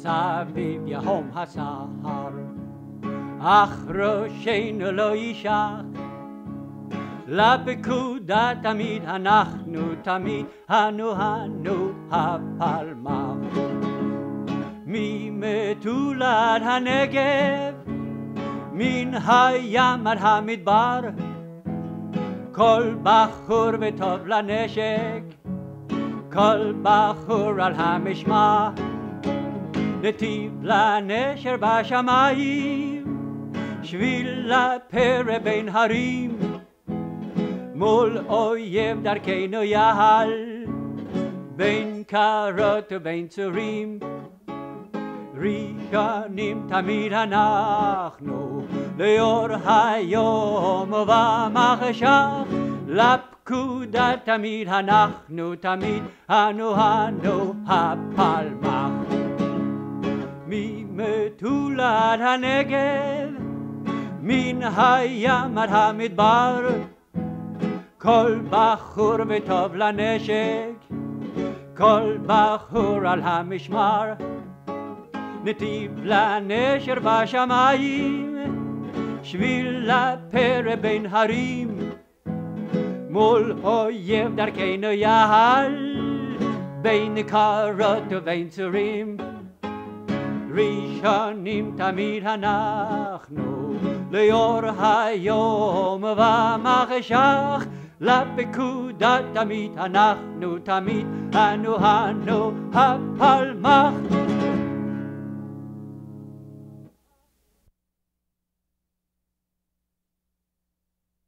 סביב יהום הסהר, אך ראשנו לא יישך לפקודה תמיד, אנחנו תמיד אנו הפלמ"ח. ממטולת הנגב, מן הים עד המדבר, כל בחור וטוב לנשק, כל בחור על המשמר, נתיב לנשר בשמיים, שביל לפרא בין הרים, מול אויב דרכנו יעל, בין קרות ובין צורים. ראשונים תמיד אנחנו, לאור היום ובמחשך, לפקודה תמיד אנחנו, תמיד אנו הפלמ"ח. ממטולת הנגב, מן הים עד המדבר, כל בחור וטוב לנשק, כל בחור על המשמר, נתיב לנשר בשמיים, שביל לפרא בין הרים, מול אויב דרכנו יעל, בין קרות ובין צורים. ראשונים תמיד אנחנו, לאור היום ובמחשך, לפקודה תמיד אנחנו, תמיד אנו הפלמ"ח.